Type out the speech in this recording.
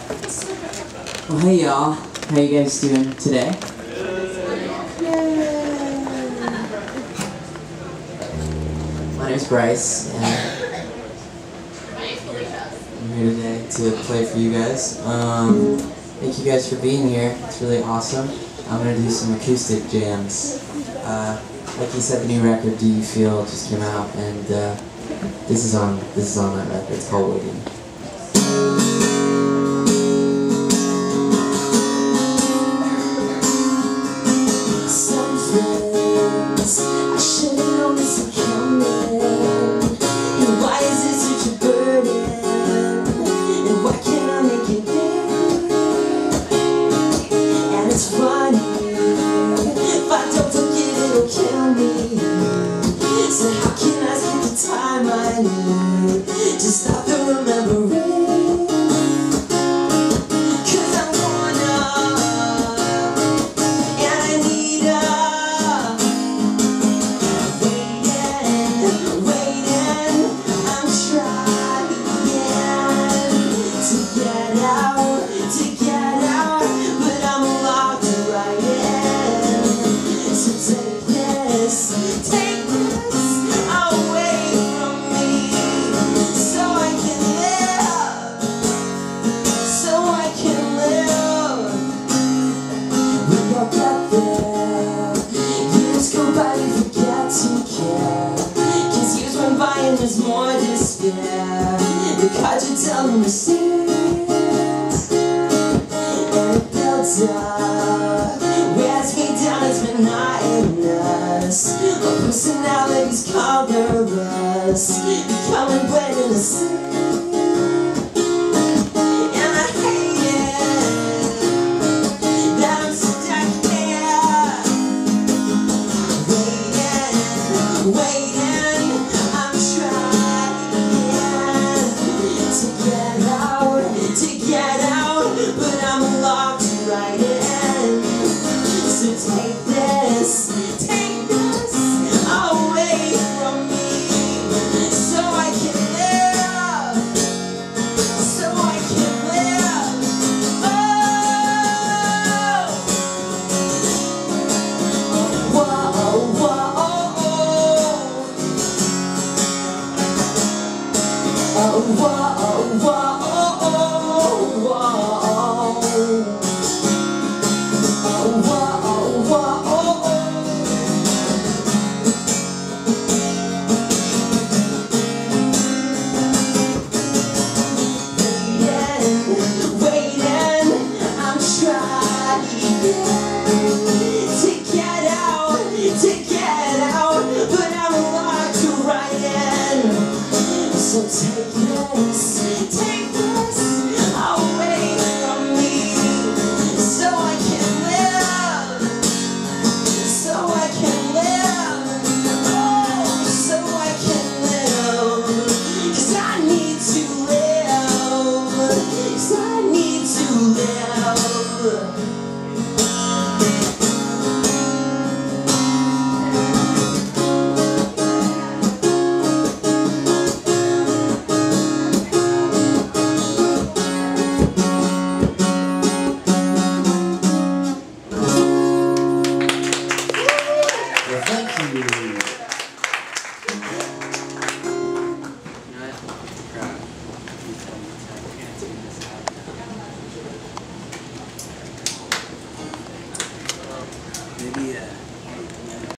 Well, hey y'all, how you guys doing today? My name's Bryce, and I'm here today to play for you guys. Thank you guys for being here. It's really awesome. I'm gonna do some acoustic jams. Like you said, the new record, Do You Feel, just came out, and this is on that record. It's called Waiting. I should've known this was coming. And why is it such a burden? And why can't I make it better? And it's funny, if I don't forget it'll kill me. So how can I skip the time I need to stop the remembering? There's more despair. The cards you tell them to see.